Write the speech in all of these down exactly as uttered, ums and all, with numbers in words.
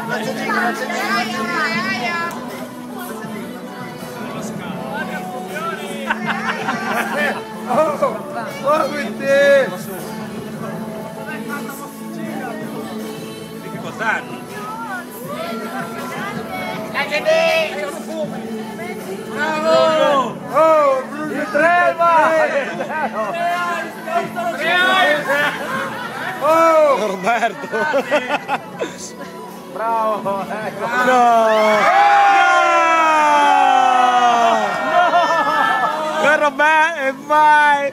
Oh, con te! Di che cos'hanno? Bravo! Oh, Bruno Treva! Oh! Roberto! Bravo! Ecco. No! No! Roberto e mai!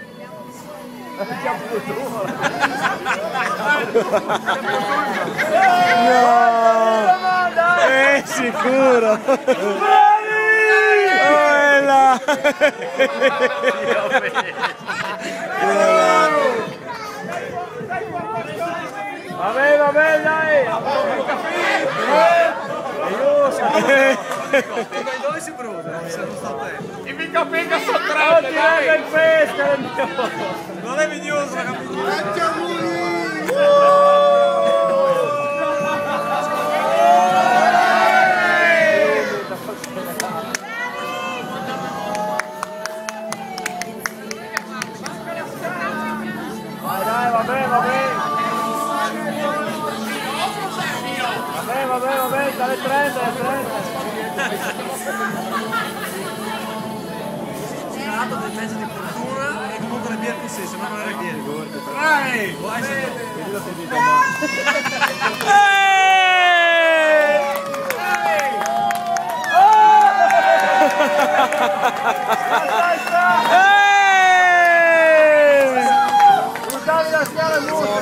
No! È sicuro! Oh, là! Vabbè, vabbè, dai! Dove si brucia? I mica penga sottratto, dai! Il pesca! Non è vignoso, Vabbè, vabbè. Vabbè, vabbè, vabbè, dalle trenta, dalle trenta. Scalato del mezzo di fortuna e comunque le biere così, se no non era biere. Vai! Vai, Buttavi la schiena giusta!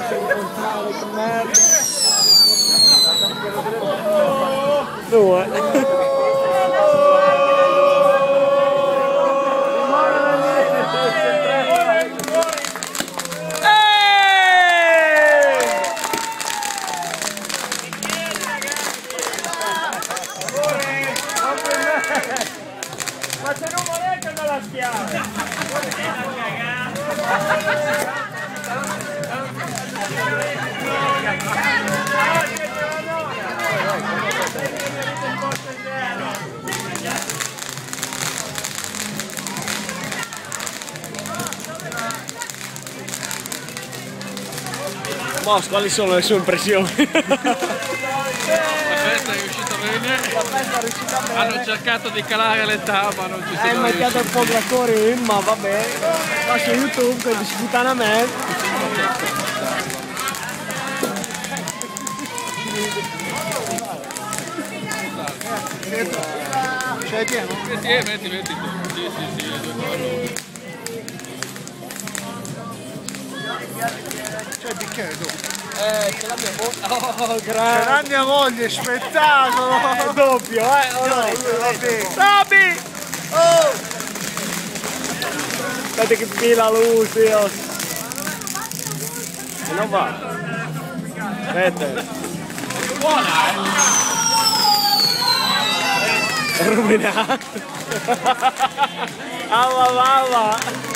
Due! Ma se non volete me la schiava! Mos, quali sono le sue impressioni? La festa è riuscita bene, La festa è riuscita bene. hanno cercato di calare l'età ma non ci sono Hai macchiato un po' di in, ma vabbè, va su YouTube che ti sputano a me. C'è pieno? Metti, eh, metti, metti. Sì, sì, sì, le due cose. C'è il bicchiere tu? Eh, ce l'ha mia moglie. Oh, grazie. Ce l'ha mia moglie, spettacolo! È doppio, eh? Oh, no, Roby! Oh! Aspetta che pila luce, oh. E non va. Aspetta. Buona, È rovinato. Alla lava.